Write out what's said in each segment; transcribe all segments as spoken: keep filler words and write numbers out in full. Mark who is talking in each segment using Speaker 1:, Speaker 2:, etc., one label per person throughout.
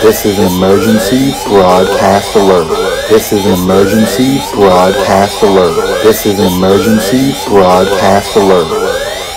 Speaker 1: This is an emergency broadcast alert. This is an emergency broadcast alert. This is an emergency broadcast alert.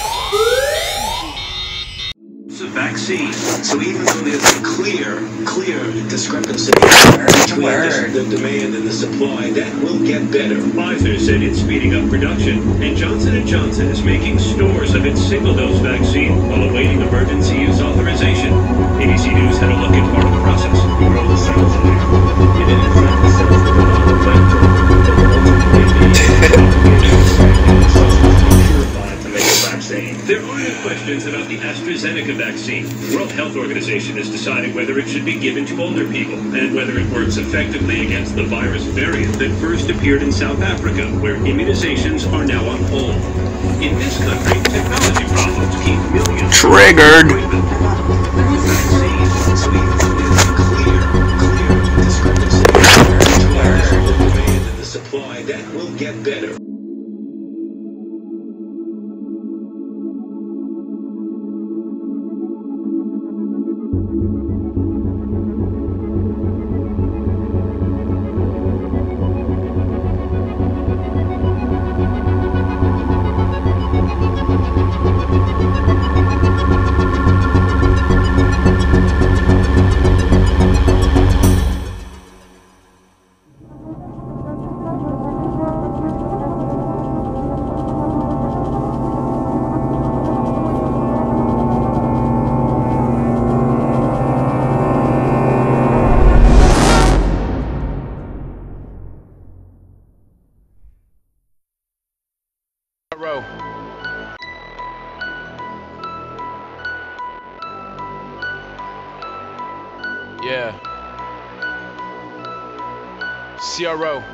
Speaker 2: It's a vaccine, so even though there's a clear, clear discrepancy between the demand and the supply, that will get better. Pfizer said it's speeding up production, and Johnson and Johnson is making stores of its single-dose vaccine while awaiting emergency use authorization. A B C News had a look at part of the process. We grow the cells in there. It is not the cells that are on the plant that will ultimately be purified to make a vaccine. There are no questions about the AstraZeneca vaccine. The World Health Organization is deciding whether it should be given to older people and whether it works effectively against the virus variant that first appeared in South Africa, where immunizations are now on hold. In this country, technology problems keep millions
Speaker 3: triggered.
Speaker 2: So even though there's a clear, clear discrepancy between the demand and the supply, that will get better.
Speaker 4: Yeah. C R O.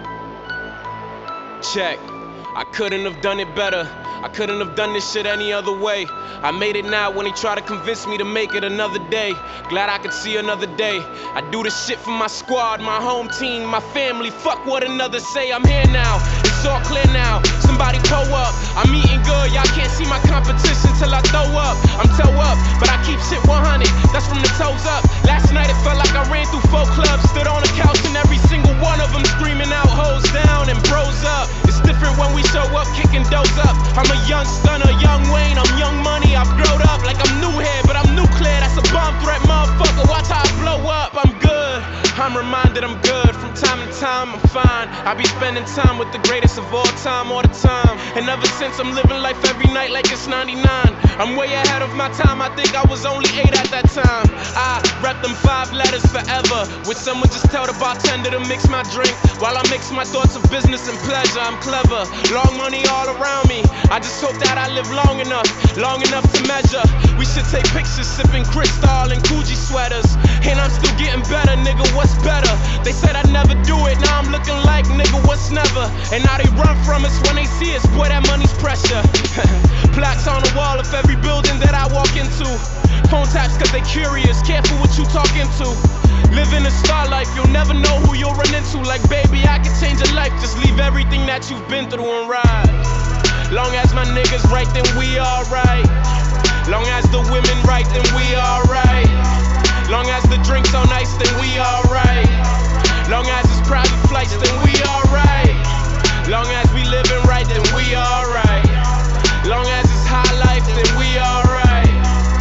Speaker 4: Check. I couldn't have done it better. I couldn't have done this shit any other way. I made it now when he tried to convince me to make it another day. Glad I could see another day. I do this shit for my squad, my home team, my family. Fuck what another say. I'm here now. It's all clear now. Somebody pull up. I'm eating good. Y'all can't see my competition till I throw up. I'm toe up, but I keep shit one hundred. That's from the toes up. Last night it felt like I ran through four clubs. Stood on the couch and every single one of them screaming out hoes down and bros up. It's different when we show up kicking doors up. I'm a young stunner, young Wayne, I'm young money. I've grown up like I'm new here, but I'm nuclear. That's a bomb threat, motherfucker. Watch how I blow up. I'm good. I'm reminded I'm good. From time to time, I'm fine. I be spending time with the greatest of all time, all the time. And ever since, I'm living life every night like it's ninety-nine. I'm way ahead of my time. I think I was only eight at that time. I rep them five letters forever. Would someone just tell the bartender to mix my drink while I mix my thoughts of business and pleasure? I'm clever. Long money all around me. I just hope that I live long enough, long enough to measure. We should take pictures sipping Cristal and Gucci sweaters. And I'm still getting better, nigga, what's better? They said I'd never do it, now I'm looking like, nigga, what's never? And now they run from us when they see us, boy, that money's pressure. Plaques on the wall of every building that I walk into. Phone taps cause they curious, careful what you talking to. Living a star life, you'll never know who you'll run into. Like, baby, I can change your life, just leave everything that you've been through and ride. Long as my niggas right, then we alright. Long as the women right, then we alright. Long as the drinks on ice, then we alright. Long as it's private flights, then we alright. Long as we living right, then we alright. Long as it's high life, then we alright.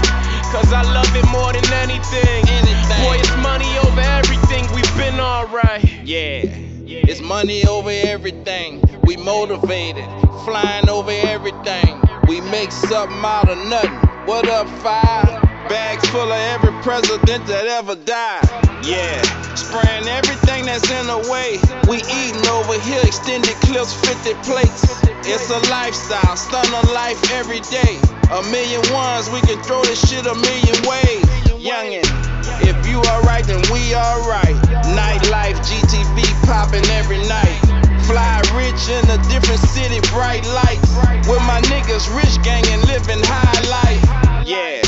Speaker 4: Cause I love it more than anything. anything. Boy, it's money over everything, we've been alright.
Speaker 3: Yeah, it's money over everything. We motivated, flying over everything. We make something out of nothing. What up, five? Bags full of every president that ever died. Yeah, spraying everything that's in the way. We eating over here, extended clips, fifty plates. It's a lifestyle, stunner life every day. A million ones, we can throw this shit a million ways. Youngin', if you alright, then we alright. Nightlife, G T V popping every night. Fly rich in a different city, bright lights. With my niggas, rich gang and living high life. Yeah,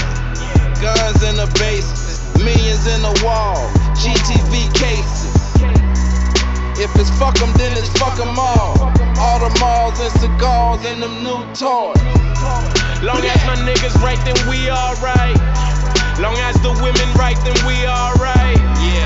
Speaker 3: guns in the bases, millions in the wall, G T V cases. If it's fuck 'em, then it's fuck 'em all. All the malls and cigars and them new toys.
Speaker 4: Long as my niggas right, then we alright. Long as the women right, then we alright.
Speaker 3: Yeah.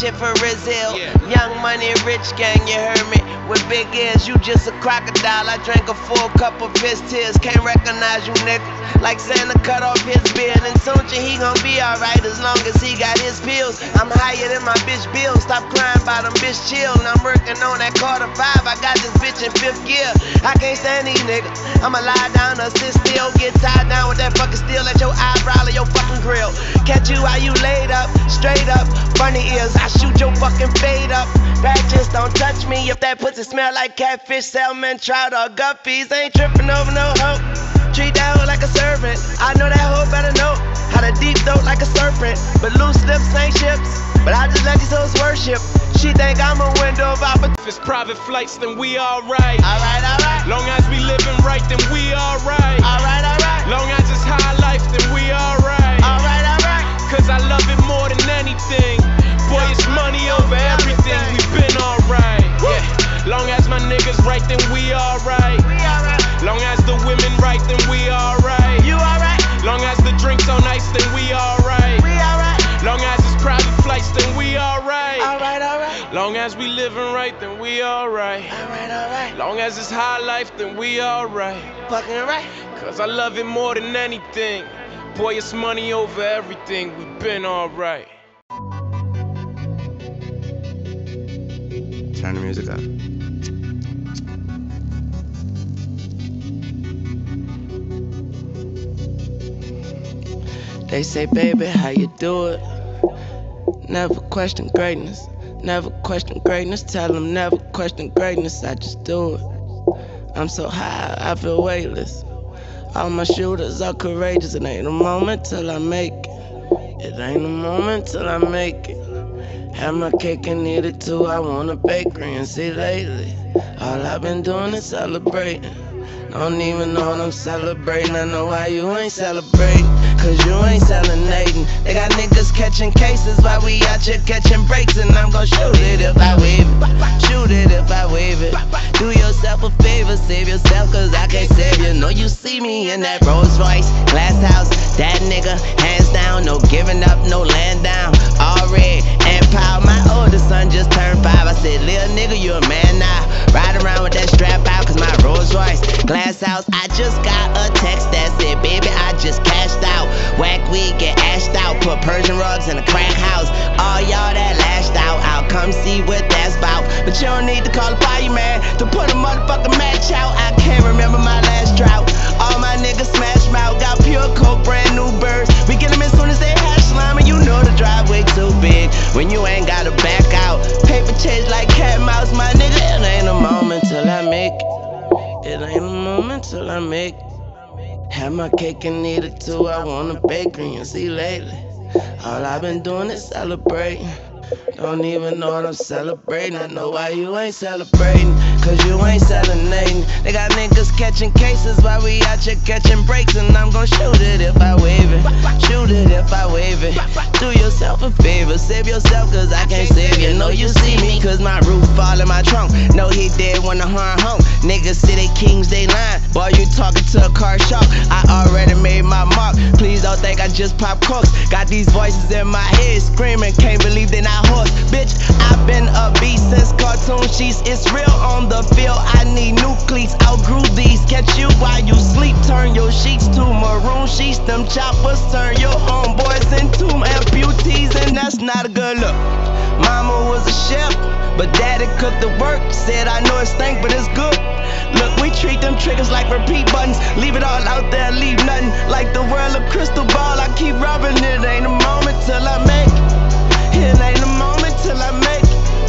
Speaker 5: shit for Rizal. Young money, rich gang, you heard me. With big ears, you just a crocodile. I drank a full cup of his tears. Can't recognize you, nigga. Like Santa cut off his beard. And soon he gon' be alright as long as he got his pills. I'm higher than my bitch bill. Stop crying about them, bitch, chill. And I'm working on that Carter five. I got this bitch in fifth gear. I can't stand these niggas. I'ma lie down or sit still. Get tied down with that fucking steel at your eyebrow or your fucking grill. Catch you while you laid up, straight up. Funny ears, I shoot your fucking fade up. Bad just don't touch me. If that pussy smell like catfish, salmon, trout, or guppies, ain't tripping over no hoe. Treat that hoe like a servant. I know that hoe better know how to deep throat like a serpent. But loose lips ain't ships. But I just let these hoes worship. She think I'm a window of opportunity.
Speaker 4: If it's private flights, then we alright.
Speaker 5: Alright, alright.
Speaker 4: Long as we living right, then we alright.
Speaker 5: Alright, alright.
Speaker 4: Long as it's high life, then we alright.
Speaker 5: Alright, alright.
Speaker 4: Cause I love it more than anything. Boy, it's money over everything. We've been alright. Yeah. Long as my niggas right, then we alright.
Speaker 5: We alright.
Speaker 4: Long as the women right, then we alright.
Speaker 5: You alright.
Speaker 4: Long as the drinks on ice, then we alright.
Speaker 5: We alright.
Speaker 4: Long as it's private flights, then we alright.
Speaker 5: Alright, alright.
Speaker 4: Long as we living right, then we alright.
Speaker 5: Alright, alright.
Speaker 4: Long as it's high life, then we alright.
Speaker 5: Fucking right.
Speaker 4: Cause I love it more than anything. Boy, it's money over everything. We been alright.
Speaker 6: Turn the music up.
Speaker 5: They say, baby, how you do it? Never question greatness. Never question greatness. Tell them never question greatness. I just do it. I'm so high, I feel weightless. All my shooters are courageous. It ain't a moment till I make it. It ain't a moment till I make it. Have my cake and eat it too. I want a bakery and see lately. All I've been doing is celebrating. Don't even know what I'm celebrating. I know why you ain't celebrating. Cause you ain't selling-nating. They got niggas catching cases while we out here catching breaks. And I'm gon' shoot it if I wave it. Shoot it if I wave it. Do yourself a favor, save yourself, cause I can't save you. Know you see me in that Rolls Royce, glass house, that nigga, hands down. No giving up, no laying down. All red and proud. My oldest son just turned five. I said, little nigga, you a man now. Ride around with that strap out, cause my Rolls Royce, glass house. I just got a text that said, baby, I just cashed out. Whack weed, get ashed out. Put Persian rugs in a crack house. All y'all that lashed out, I'll come see what that's about. But you don't need to call a fireman to put a motherfucking match out. I can't remember my last drought. All my niggas smash mouth. Got pure coke, brand new birds. We get them as soon as they hash slime. And you know the driveway too big when you ain't gotta back out. Paper chase like cat and mouse, my nigga. It ain't a moment till I make it. It ain't a moment till I make it. Have my cake and eat it too. I want a bakery and see lately. All I've been doing is celebrating. Don't even know what I'm celebrating. I know why you ain't celebrating. Cause you ain't selling-nating. They got niggas catching cases while we out here catching breaks. And I'm gon' shoot it if I wave it. Shoot it if I wave it. Do yourself a favor, save yourself, cause I can't save you. Know you see me, cause my roof fall in my trunk. Know he dead when the horn honk. Niggas say they kings, they lying. Boy, you talking to a car shark. I already made my mark. Please don't think I just pop corks. Got these voices in my head screaming, can't believe they not horse. Bitch, I've been a beast since cartoon sheets. It's real on the field, I need new cleats. Outgrew these, catch you while you sleep. Turn your sheets to maroon sheets. Them choppers turn your homeboys into amputees, and that's not a good look. Mama was a chef, but daddy cooked the work. Said I know it stank, but it's good. Look, we treat them triggers like repeat buttons. Leave it all out there, leave nothing. Like the world of crystal ball, I keep rubbing it. Ain't a moment till I make it. It ain't a moment till I make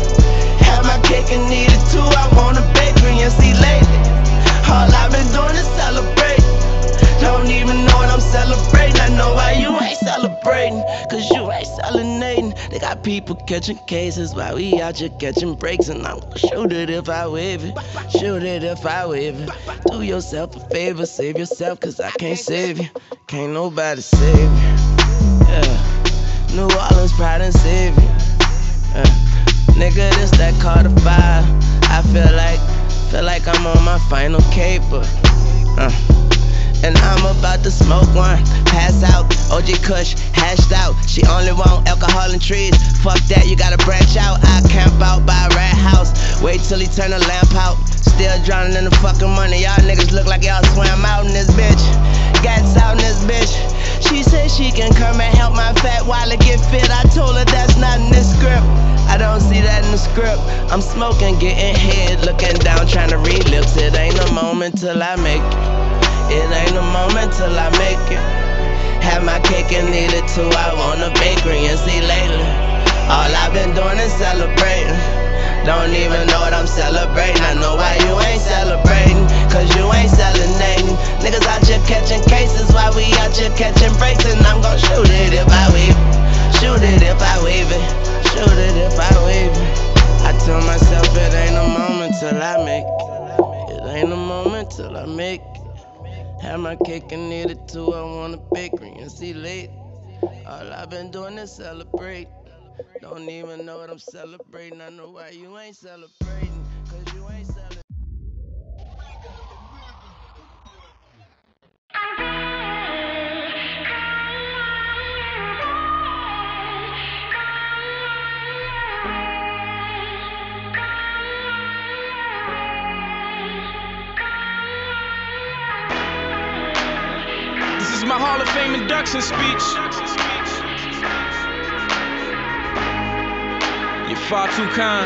Speaker 5: it. Have my cake and eat it too. I want a bakery and see lately. All I've been doing is celebrate. Don't even know what I'm celebrating. I know why you ain't celebrating. Cause you ain't selling-nating. They got people catching cases while we out here catching breaks. And I'm gonna shoot it if I wave it. Shoot it if I wave it. Do yourself a favor, save yourself, cause I can't save you. Can't nobody save you. Yeah. New Orleans, pride and savior. Uh, nigga, this that Carter five. I feel like, feel like I'm on my final caper. Uh, and I'm about to smoke one. Pass out, O G Kush, hashed out. She only want alcohol and trees. Fuck that, you gotta branch out. I camp out by a rat house. Wait till he turn the lamp out. Still drowning in the fucking money. Y'all niggas look like y'all swam out in this bitch. Gats out in this bitch. She said she can come and help my fat wallet get fit. I told her that's not in this script. I don't see that in the script. I'm smoking, getting head, looking down, trying to read lips. It ain't a moment till I make it. It ain't a moment till I make it. Have my cake and eat it too. I want a bakery and see lately. All I've been doing is celebrating. Don't even know what I'm celebrating. I know why you ain't celebrating, cause you ain't selling-nating. Niggas out here catching cases while we out here catching breaks. And I'm gon' shoot it if I wave it. Shoot it if I wave it. Shoot it if I wave it. I tell myself it ain't a moment till I make it. It ain't a moment till I make it. Have my cake and eat it too. I want a bakery and see late. All I've been doing is celebrate. Don't even know what I'm celebrating. I know why you ain't celebrating, cause you ain't celebrating.
Speaker 4: This is my Hall of Fame induction speech. You're far too kind.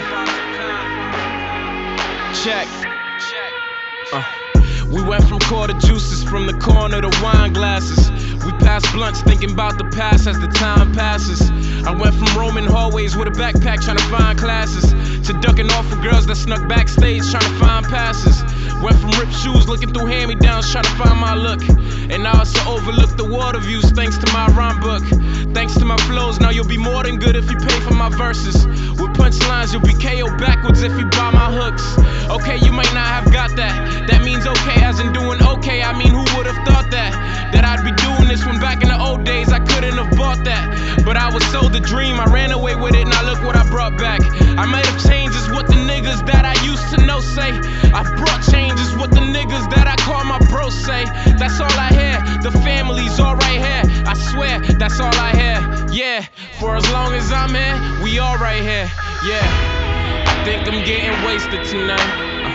Speaker 4: Check. Uh. We went from quarter juices, from the corner to wine glasses. We passed blunts, thinking about the past as the time passes. I went from roaming hallways with a backpack trying to find classes, to ducking off for girls that snuck backstage trying to find passes. Went from ripped shoes looking through hand-me-downs trying to find my look. And now I also overlook the water views thanks to my rhyme book. Thanks to my flows, now you'll be more than good if you pay for my verses. With punchlines, you'll be K O backwards if you buy my hooks. Okay, you might not have got that. That means okay, as in doing okay. I mean, who would've thought that? That I'd be doing this when back in the old days I couldn't have bought that. But I was sold the dream, I ran away with it, now look what I brought back. I might have changed is what the niggas that I used to know say. I brought change is what the niggas that I call my bros say. That's all I hear, the family's all right here. I swear, that's all I hear, yeah. For as long as I'm here, we all right here, yeah. I think I'm getting wasted tonight.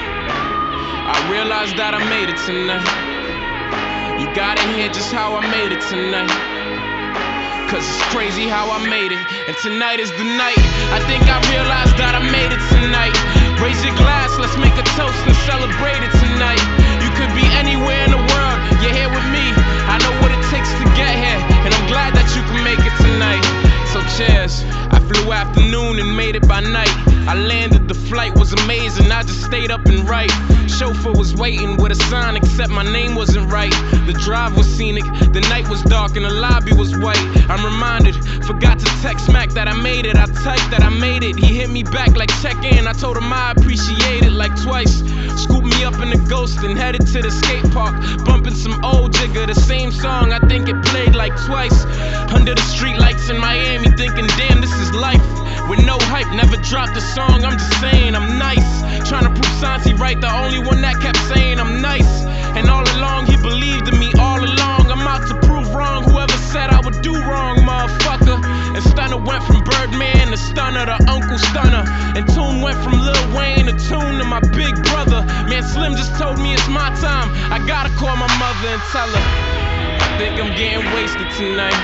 Speaker 4: I realized that I made it tonight. You gotta hear just how I made it tonight, cause it's crazy how I made it. And tonight is the night. I think I realized that I made it tonight. Raise your glass, let's make a toast and celebrate it tonight. You could be anywhere in the world, you're here with me. I know what it takes to get here, and I'm glad that you can make it tonight. So cheers. I flew afternoon and made it by night. I landed, the flight was amazing, I just stayed up and right. Chauffeur was waiting with a sign except my name wasn't right. The drive was scenic, the night was dark and the lobby was white. I'm reminded, forgot to text Mac that I made it. I typed that I made it, he hit me back like check in. I told him I appreciate it like twice. Scooped me up in the Ghost and headed to the skate park, bumping some old Jigga, the same song I think it played like twice. Under the street lights in Miami thinking damn this is life. With no hype, never dropped a song, I'm just saying I'm nice. Trying to prove Santi right, the only one that kept saying I'm nice. And all along he believed in me, all along I'm out to prove wrong whoever said I would do wrong, motherfucker. And Stunner went from Birdman to Stunner to Uncle Stunner. And Tune went from Lil Wayne to Tune to my big brother. Man, Slim just told me it's my time, I gotta call my mother and tell her I think I'm getting wasted tonight.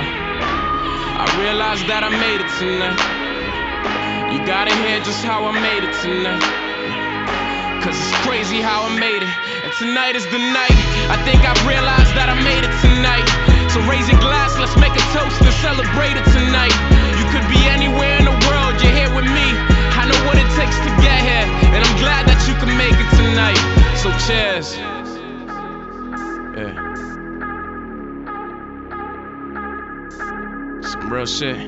Speaker 4: I realized that I made it tonight. You gotta hear just how I made it tonight, cause it's crazy how I made it. And tonight is the night. I think I've realized that I made it tonight. So raise your glass, let's make a toast and celebrate it tonight. You could be anywhere in the world, you're here with me. I know what it takes to get here, and I'm glad that you can make it tonight. So cheers. Yeah. Some real shit.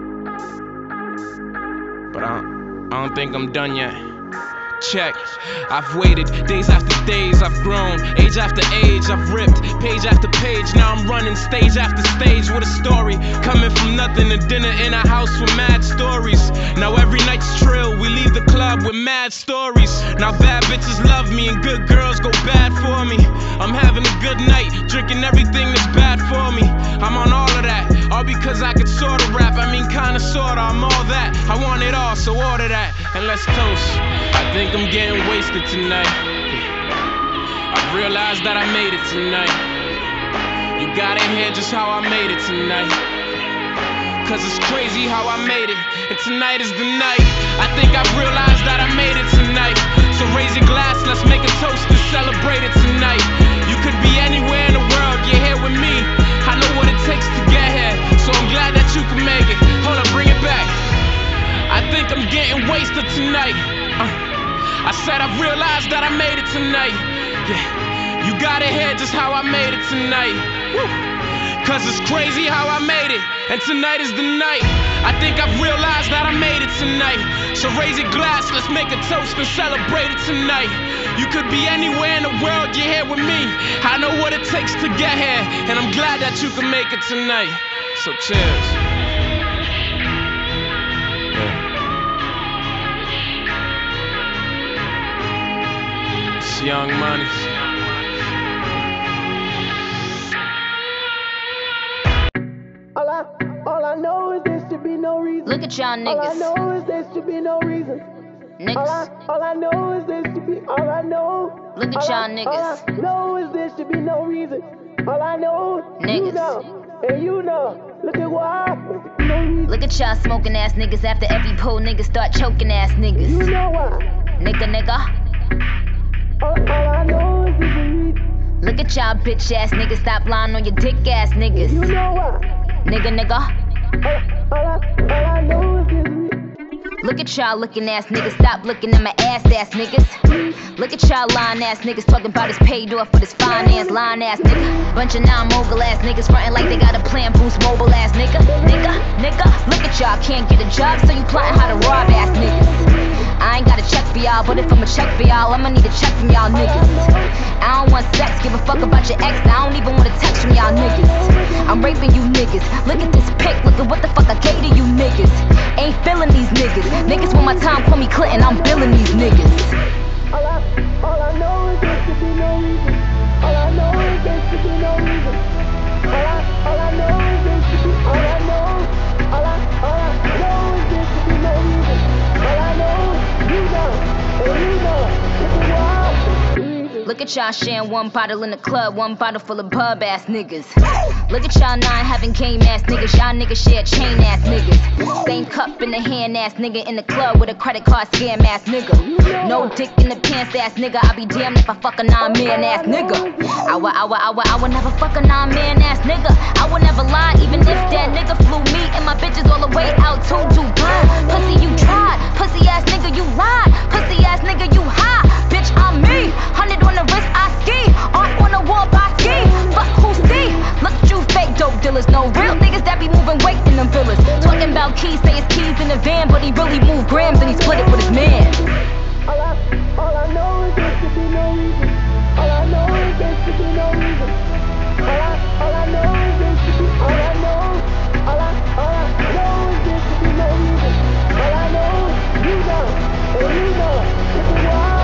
Speaker 4: But I don't, I don't think I'm done yet. Check. I've waited days after days, I've grown age after age, I've ripped page after page. Now I'm running stage after stage with a story, coming from nothing to dinner in a house with mad stories. Now every night's trill, we leave the club with mad stories. Now bad bitches love me and good girls go bad for me. I'm having a good good night, drinking everything that's bad for me. I'm on all of that, all because I could sorta rap. I mean kinda sorta, I'm all that. I want it all, so order that, and let's toast. I think I'm getting wasted tonight. I've realized that I made it tonight. You gotta hear just how I made it tonight. Cause it's crazy how I made it, and tonight is the night. I think I've realized that I made it tonight. So raise your glass, let's make a toast and celebrate it tonight. You could be anywhere in the world, you're here with me. I know what it takes to get here, so I'm glad that you can make it. Hold up, bring it back. I think I'm getting wasted tonight. uh, I said I've realized that I made it tonight. Yeah, you gotta hear just how I made it tonight. Woo. Cause it's crazy how I made it, and tonight is the night. I think I've realized that I made it tonight. So raise your glass, let's make a toast and celebrate it tonight. You could be anywhere in the world, you're here with me. I know what it takes to get here, and I'm glad that you can make it tonight. So cheers. Yeah. It's Young Money.
Speaker 5: All I, all I know is there should be no reason.
Speaker 6: Look at y'all
Speaker 5: All I
Speaker 6: niggas.
Speaker 5: know is there should be no reason. All I,
Speaker 6: Niggas.
Speaker 5: all I know is there should be. All I know.
Speaker 6: Look at
Speaker 5: all
Speaker 6: y'all
Speaker 5: I,
Speaker 6: niggas.
Speaker 5: All I know is there should be no reason. All I know. You
Speaker 6: Niggas.
Speaker 5: know, and you know. Look at why. No reason.
Speaker 6: Look at y'all smoking ass niggas after every pull niggas start choking ass
Speaker 5: You
Speaker 6: niggas.
Speaker 5: know why.
Speaker 6: Nigga, nigga.
Speaker 5: All, all I know is there's a reason.
Speaker 6: Look at y'all bitch ass niggas stop lying on your dick ass
Speaker 5: You
Speaker 6: niggas.
Speaker 5: know why.
Speaker 6: Nigga, nigga.
Speaker 5: All, all, I, all I know is there's a reason.
Speaker 6: Look at y'all looking ass niggas, stop looking at my ass ass niggas. Look at y'all lying ass niggas talking about his paid off for this finance lying ass nigga. Bunch of non-mogul ass niggas frontin' like they got a plan, boost mobile ass nigga. Nigga, nigga, look at y'all, can't get a job, so you plotting how to rob ass niggas. I ain't got a check for y'all, but if I'ma check for y'all, I'ma need a check from y'all niggas. I don't want sex, give a fuck about your ex, I don't even want a text from y'all niggas. I'm raping you niggas, look at this pic, look at what the fuck I gave to you niggas. Ain't feeling these niggas, niggas want my time, call me Clinton, I'm billing these niggas.
Speaker 5: All I, all I know is there should be no reason. All I know is there should be no reason. All I, all I know is there should be. All I know, all I, all I know is there should be no reason. All I know, you know, and you know, look at why.
Speaker 6: Look at y'all sharing one bottle in the club, one bottle full of pub ass niggas. Look at y'all nine having game ass niggas, y'all niggas share chain ass niggas. Same cup in the hand ass nigga in the club with a credit card scam ass nigga. No dick in the pants ass nigga, I be damned if I fuck a nine man ass nigga. I would, I would, I would, I would never fuck a nine man ass nigga. I would never lie even if that nigga flew me and my bitches all the way out to Dubai. Pussy you tried, pussy ass nigga you lied, pussy ass nigga you high. Bitch I'm me, hundred on the wrist I ski, art on the wall by ski. Fuck who see? Look at you fake dope dealers, no real niggas that be moving weight in them villas. Talking about keys, say it's keys in the van, but he really moved grams and he split it with his man.
Speaker 5: All I, all I know is there should be no reason. All I know is there should be no reason. All I, all I know is there should be. All I know, all I, all I know is there should be no reason. All I know, you know, and you know, look at why.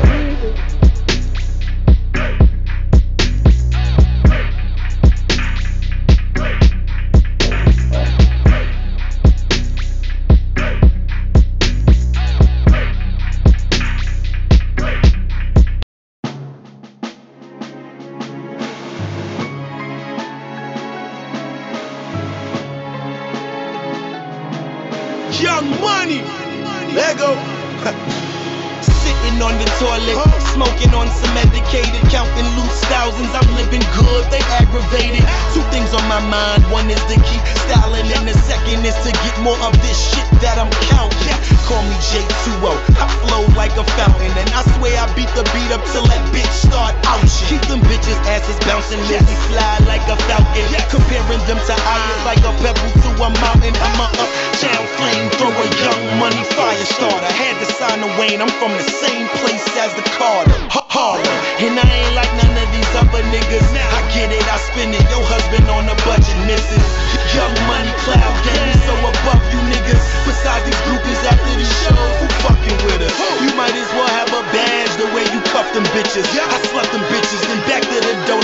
Speaker 7: Young Money, Lego. Sitting on the toilet, smoking on some medicated, counting loose thousands. I'm living good, they aggravated. Two things on my mind, one is to keep styling, and the second is to get more of this shit that I'm counting. Call me J two O, I flow like a fountain, and I swear I beat the beat up till that bitch start ouching. Keep them bitches asses bouncing, Lizzie slide like a falcon, comparing them to iron like a pebble to a mountain. I'm a uptown flamethrower, Young Money fire starter. Had to sign the Wayne, I'm from the same place as the Carter, Harlem. And I ain't like none of these other niggas. I get it, I spend it. Your husband on a budget, missus. Young Money cloud game, so above you niggas. Besides these groupies after these shows, who fucking with us? You might as well have a badge the way you cuff them bitches. I slept them bitches, then back to the door like fuck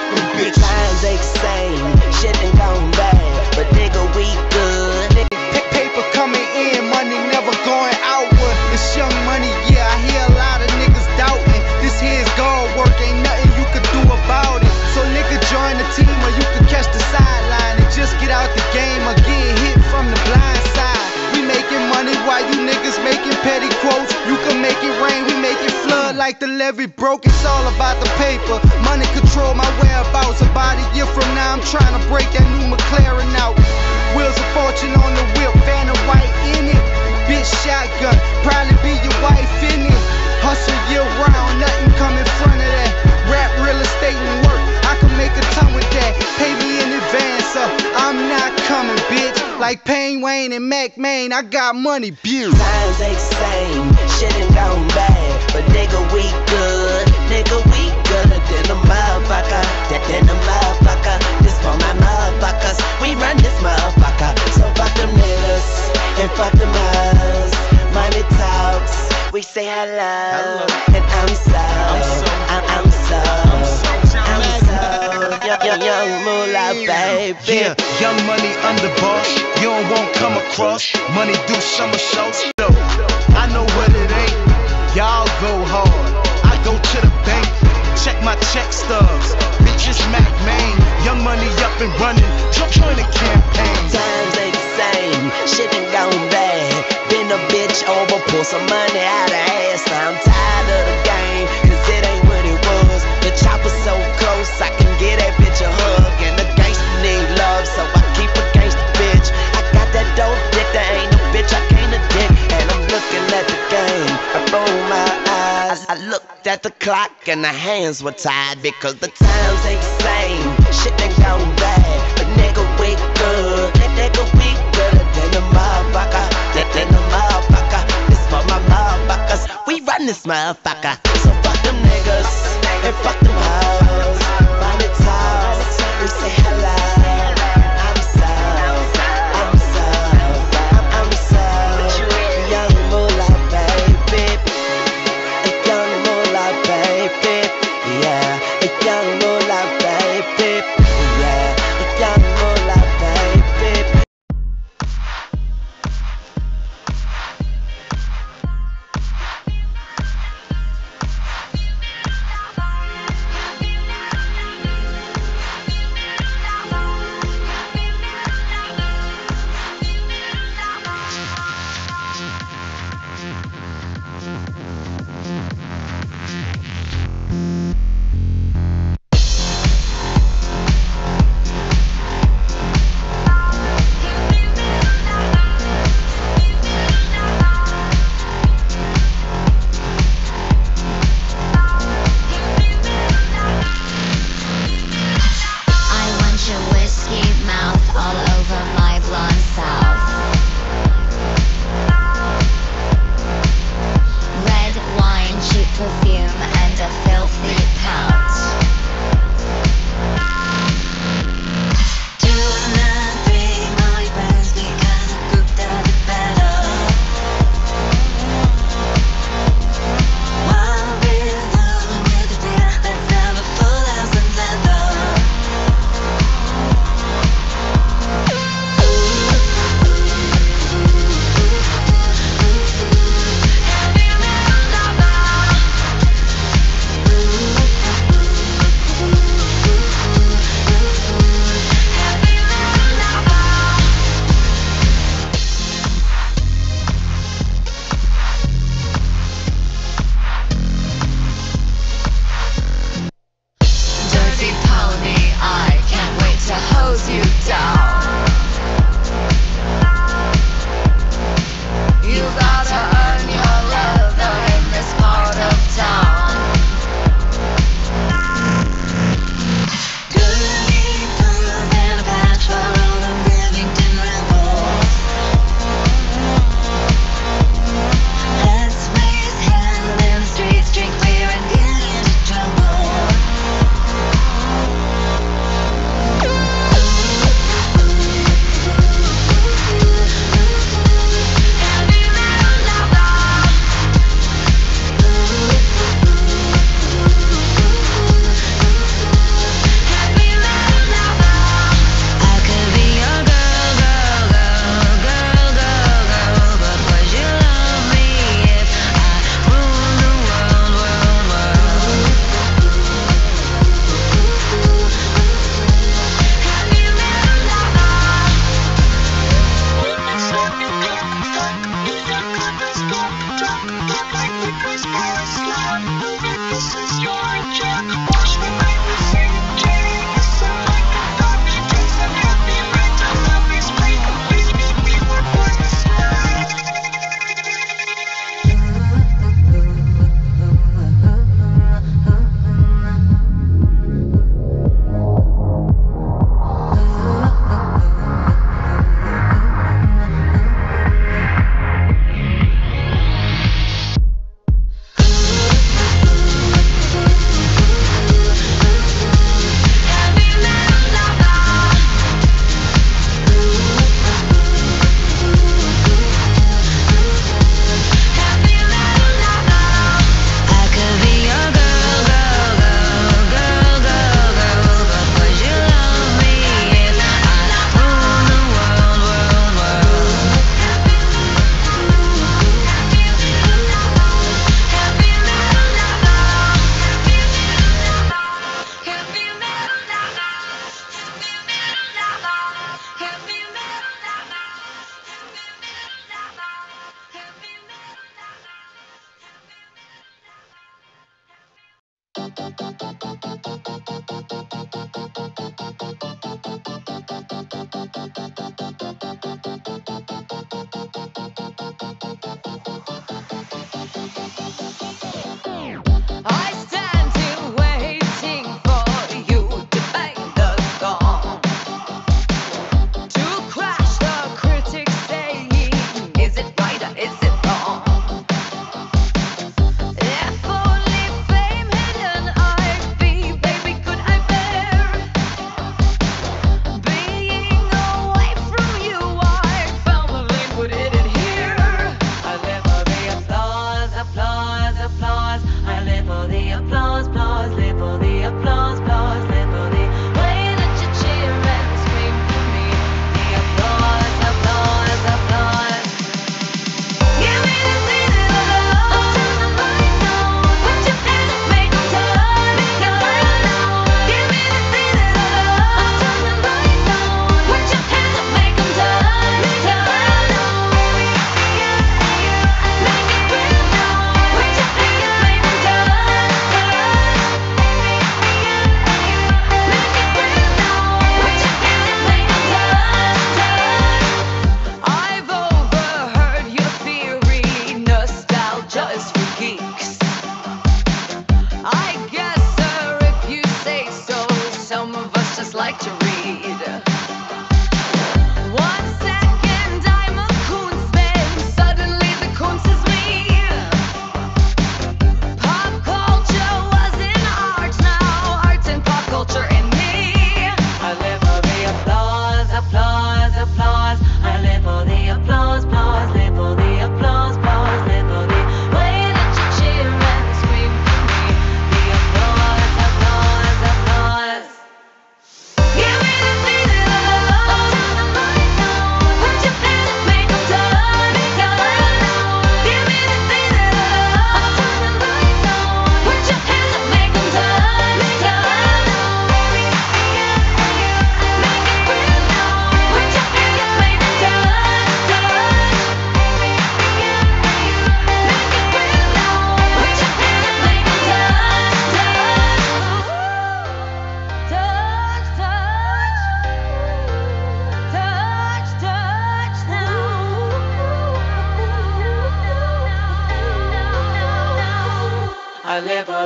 Speaker 7: them bitches.
Speaker 5: Times ain't the same, shit ain't gone bad, but nigga we good.
Speaker 8: Paper coming in, money never going outward. It's young money, yeah, I hear a lot of niggas doubting. This here's God work, ain't nothing you could do about it. So nigga join the team or you can catch the sideline and just get out the game or get hit from the blind side. We making money while you niggas making petty quotes. You can make it rain, we make it flood like the levee broke. It's all about the paper, money control my whereabouts. About a year from now I'm trying to break that new McLaren out. Wheels of fortune on the whip, Vanna White in it. Bitch shotgun, probably be your wife in it. Hustle year round, nothing come in front of that. Rap, real estate and work, I can make a ton with that. Pay me in advance, so I'm not coming, bitch. Like Payne Wayne and Mac Main, I got money, beauty.
Speaker 5: Times ain't the same, shit ain't gone bad, but nigga we good. Nigga we gooder than a motherfucker, than a motherfucker. This for my motherfuckers, we run this motherfucker. So fuck them niggas and fuck them hoes. Money talks, we say hello, hello. And I'm so, I'm so, I'm, I'm so, I'm so, I'm so young, young, young moolah baby.
Speaker 7: Yeah, young money under boss, you don't want come across. Money do summer shows. I know what it ain't, y'all go hard. I go to the bank, check my check stubs. Bitches Mac Main, young money up and running, join the campaign.
Speaker 5: Times ain't the same, shit ain't gone bad. Been a bitch over, pull some money out of ass. Now I'm tired of the game, cause it ain't what it was. The chopper's so close, I can get that bitch a hug. And the gangster need love, so I keep a gangster bitch. I got that dope dick, there ain't no bitch I can't addict. And I'm looking at the game, I roll my eyes. I looked at the clock and the hands were tied, because the times ain't the same, shit ain't gone bad, but nigga we good. Nigga we gooder than a motherfucker, than a motherfucker. This for my motherfuckers, we run this motherfucker. So fuck them niggas and fuck them hoes. Money talks, we say hello. I'm so, I'm so, I'm, I'm so young moolah baby, a young moolah baby, yeah, a young moolah baby, yeah, a young moolah baby.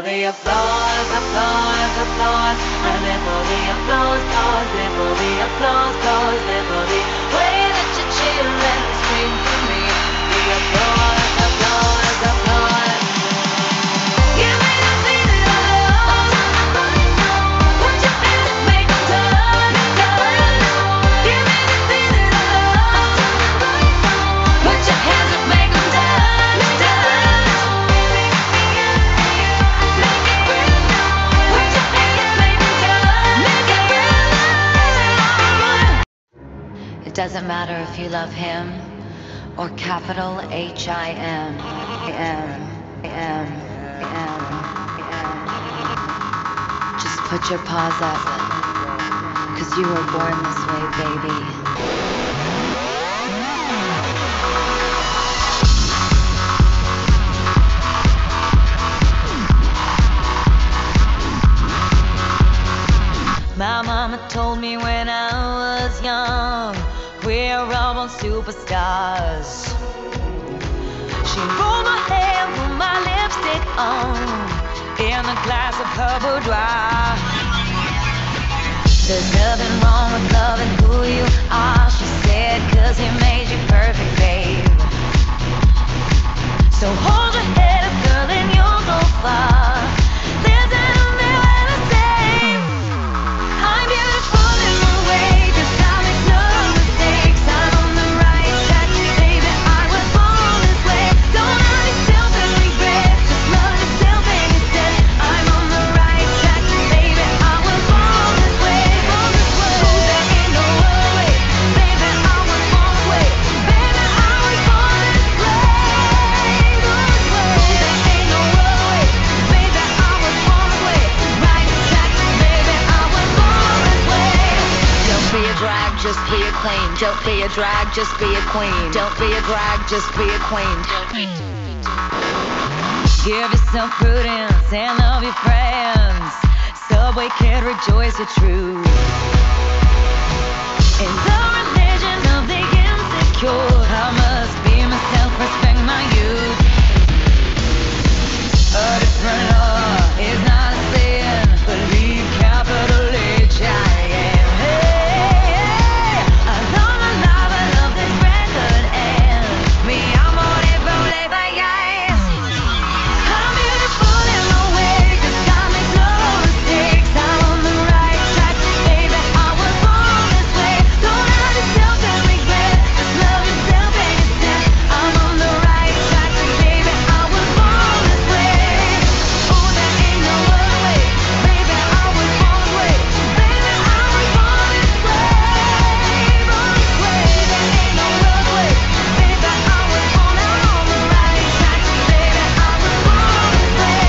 Speaker 9: for the applause, applause, applause. I live for the applause, cause live for the applause, cause live for the way that you chill and scream for me. The applause, applause, applause. Give me the feeling of love. Put your hands up, make them turn, turn. Give me the feeling of love. Put your hands up, make them turn, turn. It doesn't matter if you love him or capital H I M. M, M, M, M. Just put your paws up, cause you were born this way, baby. My mama told me when I was young, we're all born superstars. She rolled my hair, put my lipstick on, in a glass of her boudoir. There's nothing wrong with loving who you are, she said, cause he made you perfect, babe. So hold your head up, girl, and you'll go far. Listen to me when I say I'm beautiful in my way, cause I make no mistakes. I'm on the right track, baby, I was born this way. Don't hurt yourself and regret, just love yourself instead. I'm on the right track, baby, I was born this way, born this way. Oh, there ain't no other way, baby, I was born this way. Baby, I was born this way, born this way. Oh, there ain't no other way, baby, I was born this way. Right track, baby, I was born this way. Don't be a drag, just be a queen. Don't be a drag, just be a queen. Don't be a drag, just be a queen. Give yourself prudence and love your friends. Subway kid, rejoice your truth. In the religion of the insecure, I must be myself, respect my youth. A different law is not a sin. Believe capital H I M. Hey, hey, I love my life, I love this record, and me, I'm on it, roll it, bye, guys. I'm beautiful in my way, cause I make no mistakes. I'm on the right track, baby, I was born this way. Don't hurt yourself and regret, just love yourself instead. I'm on the right track, baby, I was born this way. Oh, there ain't no other way, baby, I was born this way. Baby, I was born this way, born this way. There ain't no other way, baby, I was born. I'm on the right track, baby, I was born this way.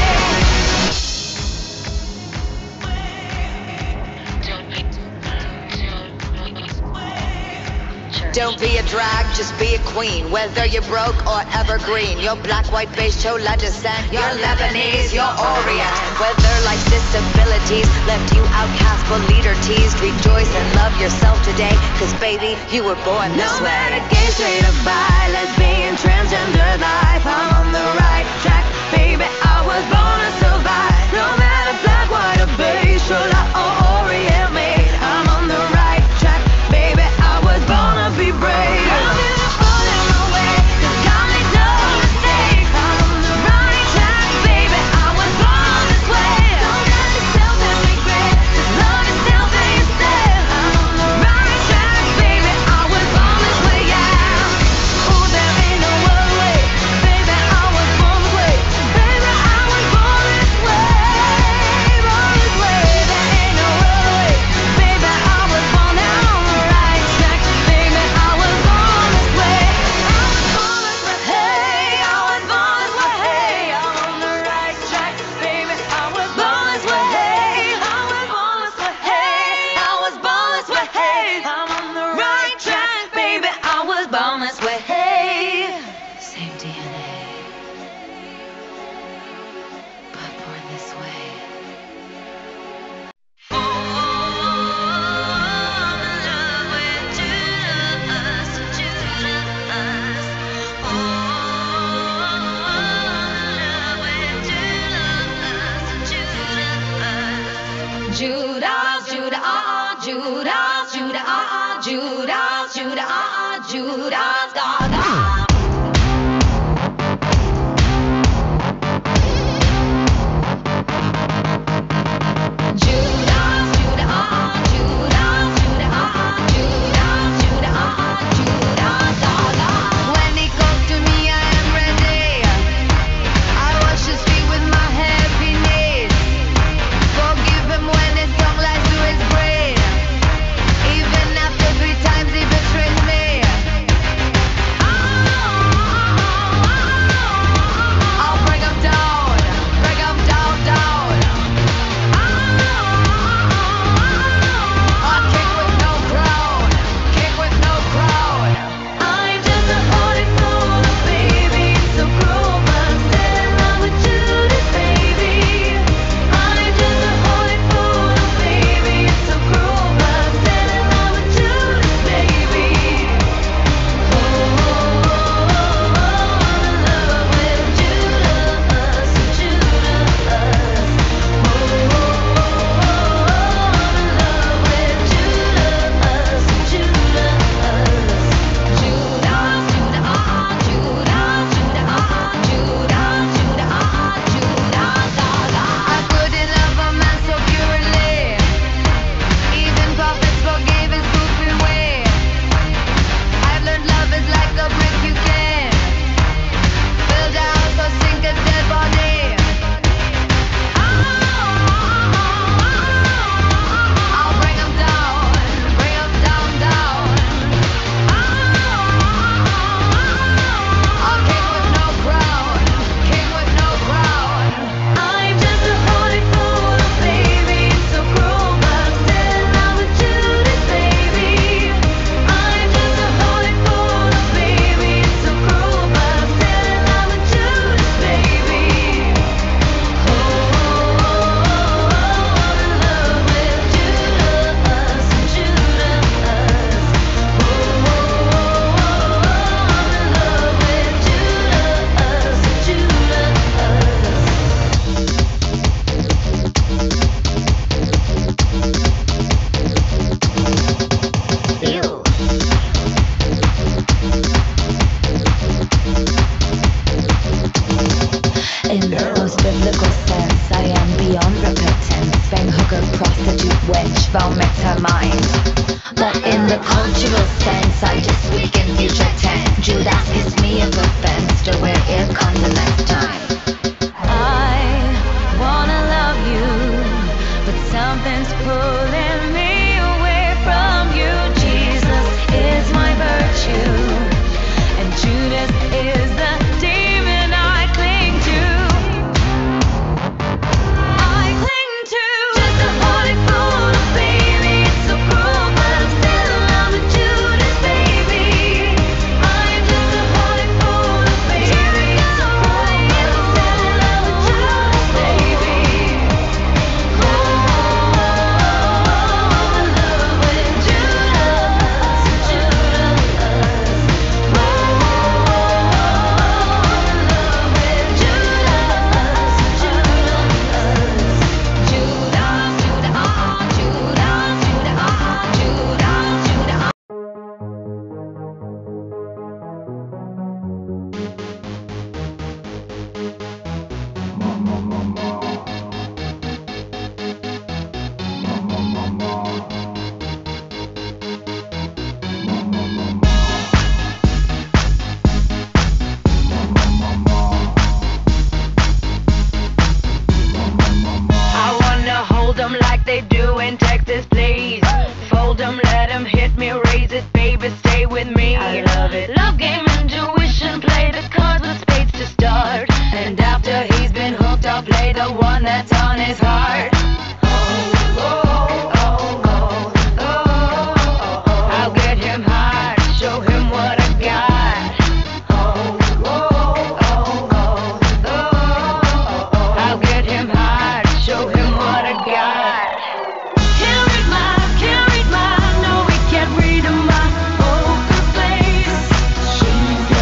Speaker 9: Don't be a drag, just be a queen. Whether you're broke or evergreen, you're black, white, beige, chola descent, you're Lebanese, you're Orient. Whether life's disabilities left you outcast but leader teased, rejoice and love yourself today, cause baby, you were born this way. No matter gay, straight or bi, lesbian, transgender life, I'm on the right track, baby, I was born to survive. No matter black, white or beige, chola or Orient made, I'm on the right track, baby, I was born to be brave. I'm beautiful in my way, cause I make no mistakes. I'm on the right track, baby, I was born this way. Don't hurt yourself and regret, just love yourself instead. I'm on the right track, baby, I was born this way, yeah. Oh, there ain't no other way, baby, I was born this way. Baby, I was born this way, born this way. There ain't no Judas, Judas, uh, Judas, Judas, uh, Judas, Judas, uh, Judas, Gaga.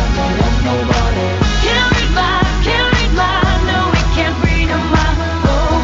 Speaker 9: Nobody. Can't read my, can't read my, no, we can't read my poker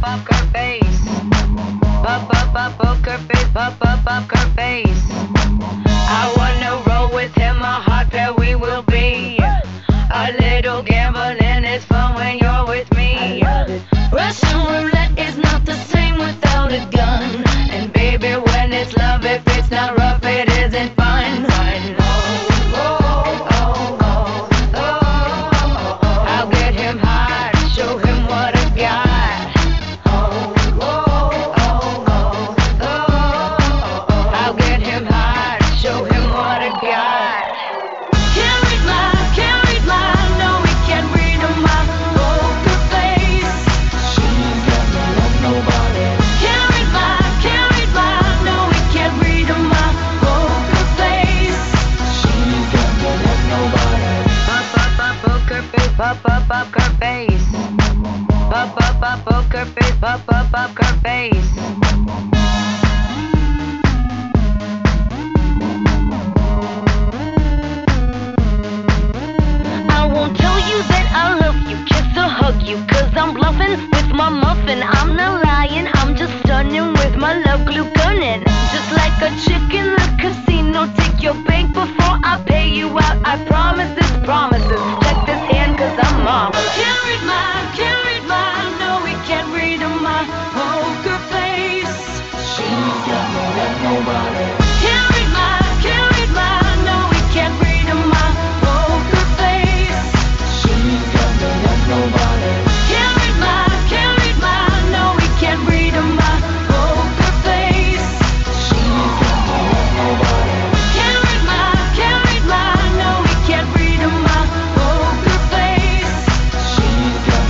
Speaker 9: poker face. Pop up up poker face. Pop up poker face. I wanna roll with him, a hot pair we will be. A little gambling is fun when you're with me. Russian roulette is not the same without a gun. And baby, when it's love, if it's not rough, it isn't fun. Fun. Oh, oh, oh, oh, oh, oh. I'll get him hot, show him what I got. Oh, oh, oh, oh, oh, oh. I'll get him hot, show him what I got. Can't read my, can't read my, no, we can't read my poker face. She's got no love, nobody. Can't read my, can't read my, no, we can't read my poker face. She's got no love, nobody. Pop up up poker face, pop up poker face. Pop up up poker face, pop up poker face. I won't tell you that I love you, kiss or hug you, cause I'm bluffing with my muffin. I'm not lying, I'm just stunning with my love glue gunning. Just like a chick in the casino, take your bank before I pay you out. I promise this promises, check this hand cause I'm marvelous. Can't read my, can't read my, no we can't read my poker face. She's got no love, nobody. Can't read my, can't read my, no we can't read my poker face. She's got no love, nobody. Can't read my, can't read my, no we can't read my poker face. She's got no love, nobody. Can't read my, can't read my, no we can't read my poker face. She's got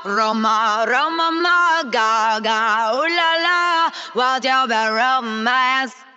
Speaker 9: Roma, Roma, ma, ga, ga, ooh la la, what's your bad romance?